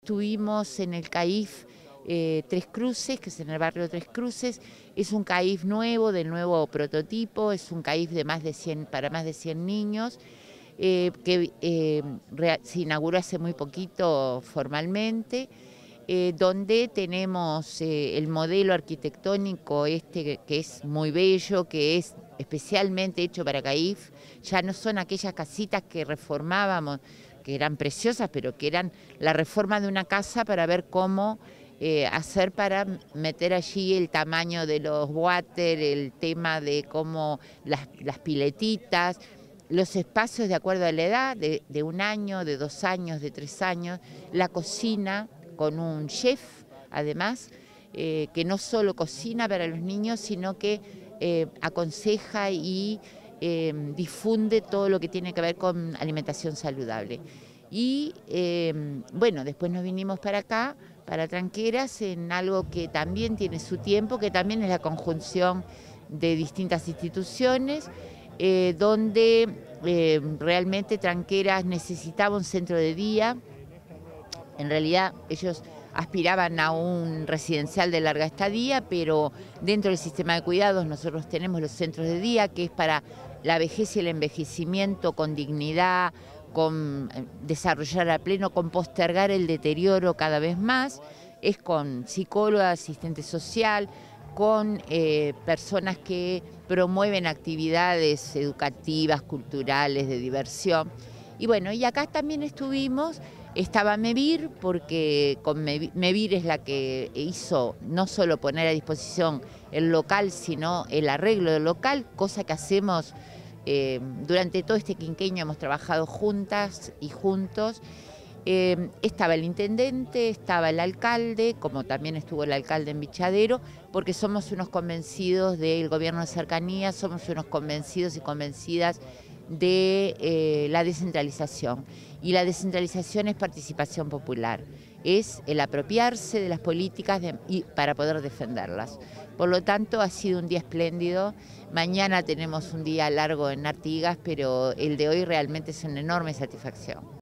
estuvimos en el CAIF Tres Cruces, que es en el barrio Tres Cruces. Es un CAIF nuevo, del nuevo prototipo, es un CAIF de para más de 100 niños, se inauguró hace muy poquito formalmente, donde tenemos el modelo arquitectónico que es muy bello, que es especialmente hecho para CAIF. Ya no son aquellas casitas que reformábamos, que eran preciosas, pero que eran la reforma de una casa para ver cómo hacer para meter allí el tamaño de los water, el tema de cómo las piletitas, los espacios de acuerdo a la edad, de 1 año, de 2 años, de 3 años, la cocina con un chef, además, que no solo cocina para los niños, sino que aconseja y difunde todo lo que tiene que ver con alimentación saludable. Y bueno, después nos vinimos para acá, para Tranqueras, en algo que también tiene su tiempo, que también es la conjunción de distintas instituciones, donde realmente Tranqueras necesitaba un centro de día. En realidad ellos aspiraban a un residencial de larga estadía, pero dentro del sistema de cuidados nosotros tenemos los centros de día, que es para la vejez y el envejecimiento con dignidad, con desarrollar a pleno, con postergar el deterioro cada vez más. Es con psicóloga, asistente social, con personas que promueven actividades educativas, culturales, de diversión. Y bueno, y acá también estaba MEVIR, porque con MEVIR es la que hizo no solo poner a disposición el local, sino el arreglo del local, cosa que hacemos durante todo este quinquenio, hemos trabajado juntas y juntos. Estaba el intendente, estaba el alcalde, como también estuvo el alcalde en Bichadero, porque somos unos convencidos del gobierno de cercanía, somos unos convencidos y convencidas de la descentralización. Y la descentralización es participación popular, es el apropiarse de las políticas para poder defenderlas. Por lo tanto, ha sido un día espléndido. Mañana tenemos un día largo en Artigas, pero el de hoy realmente es una enorme satisfacción.